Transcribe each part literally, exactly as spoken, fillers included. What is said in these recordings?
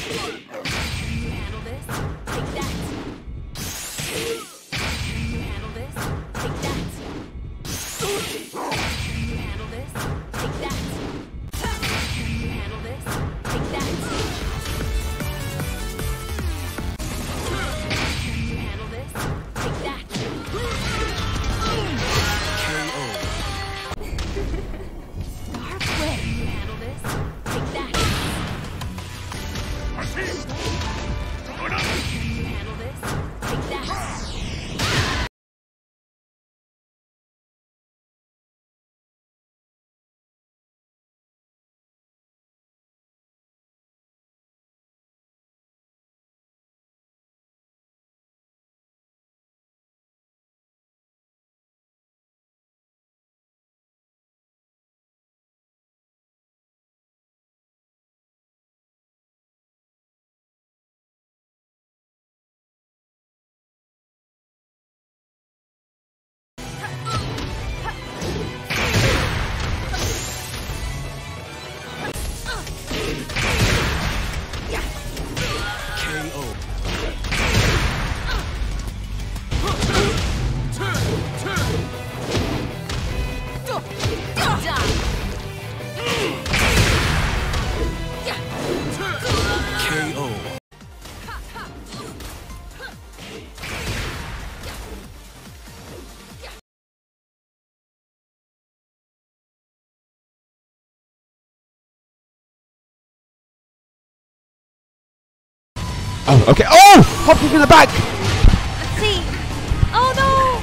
Oh, okay. Oh! Hopping in the back! Let's see. Oh no!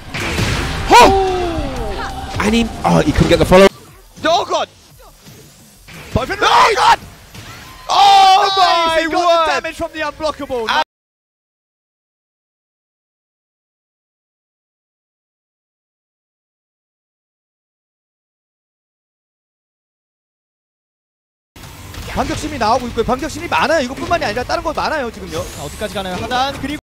Oh! And he. Oh, he couldn't get the follow. Oh god! Oh god! Oh my He word! got the damage from the unblockable. And 반격심이 나오고 있고요. 반격심이 많아요. 이것뿐만이 아니라 다른 거 많아요 지금요. 자, 어디까지 가나요? 하단 그리고